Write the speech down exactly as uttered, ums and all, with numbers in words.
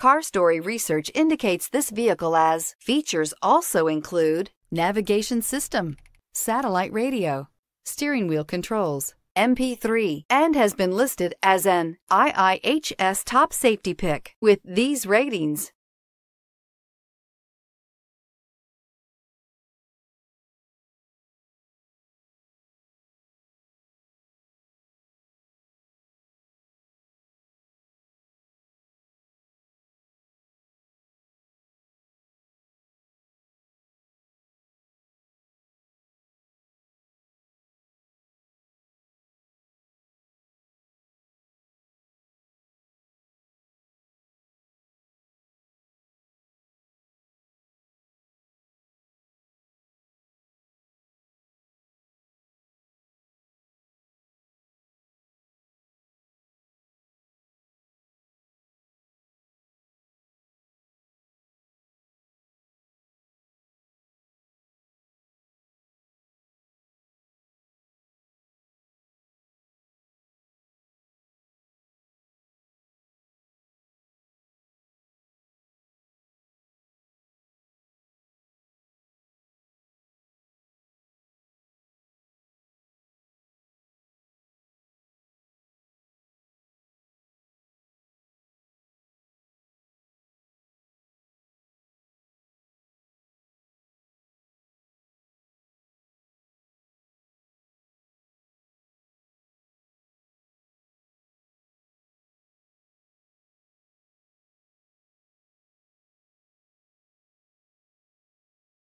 Car Story research indicates this vehicle as features also include navigation system, satellite radio, steering wheel controls, M P three, and has been listed as an I I H S top safety pick. With these ratings,